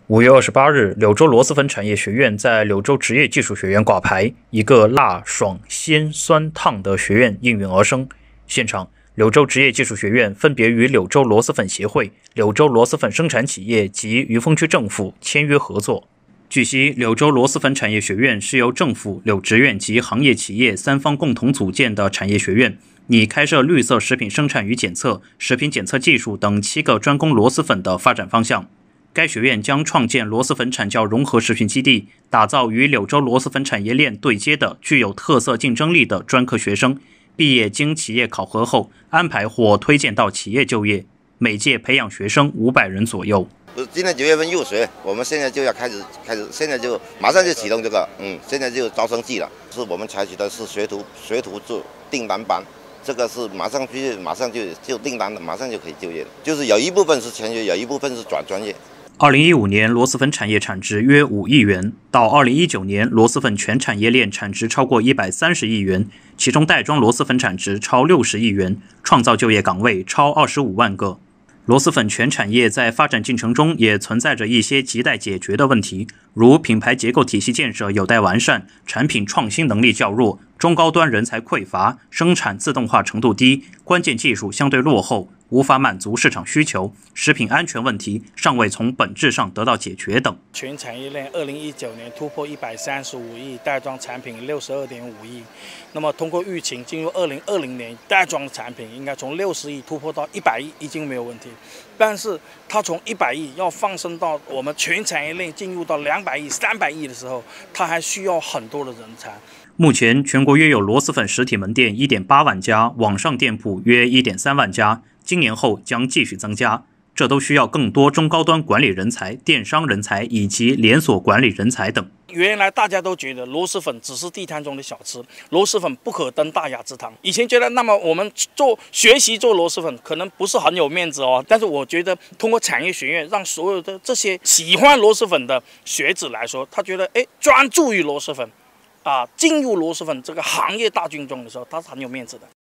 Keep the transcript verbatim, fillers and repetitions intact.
五月二十八日，柳州螺蛳粉产业学院在柳州职业技术学院挂牌，一个辣、爽、鲜、酸、烫的学院应运而生。现场，柳州职业技术学院分别与柳州螺蛳粉协会、柳州螺蛳粉生产企业及渝丰区政府签约合作。据悉，柳州螺蛳粉产业学院是由政府、柳职院及行业企业三方共同组建的产业学院，拟开设绿色食品生产与检测、食品检测技术等七个专攻螺蛳粉的发展方向。该学院将创建螺蛳粉产教融合实训基地，打造与柳州螺蛳粉产业链对接的具有特色竞争力的专科学生，毕业经企业考核后安排或推荐到企业就业，每届培养学生五百人左右。 今年九月份入学，我们现在就要开始开始，现在就马上就启动这个，嗯，现在就招生季了。是我们采取的是学徒学徒制订单班，这个是马上去马上就就订单的，马上就可以就业了。就是有一部分是签约，有一部分是转专业。 二零一五年螺蛳粉产业产值约五亿元，到二零一九年螺蛳粉全产业链产值超过一百三十亿元，其中袋装螺蛳粉产值超六十亿元，创造就业岗位超二十五万个。螺蛳粉全产业在发展进程中也存在着一些亟待解决的问题，如品牌结构体系建设有待完善，产品创新能力较弱，中高端人才匮乏，生产自动化程度低，关键技术相对落后，无法满足市场需求，食品安全问题尚未从本质上得到解决等。 全产业链二零一九年突破一百三十五亿，袋装产品六十二点五亿。那么通过疫情进入二零二零年，袋装产品应该从六十亿突破到一百亿已经没有问题。但是它从一百亿要放生到我们全产业链进入到两百亿、三百亿的时候，它还需要很多的人才。 目前全国约有螺蛳粉实体门店 一点八万家，网上店铺约 一点三万家，今年后将继续增加，这都需要更多中高端管理人才、电商人才以及连锁管理人才等。 原来大家都觉得螺蛳粉只是地摊中的小吃，螺蛳粉不可登大雅之堂。以前觉得，那么我们做学习做螺蛳粉可能不是很有面子哦。但是我觉得，通过产业学院，让所有的这些喜欢螺蛳粉的学子来说，他觉得，哎，专注于螺蛳粉，啊，进入螺蛳粉这个行业大军中的时候，他是很有面子的。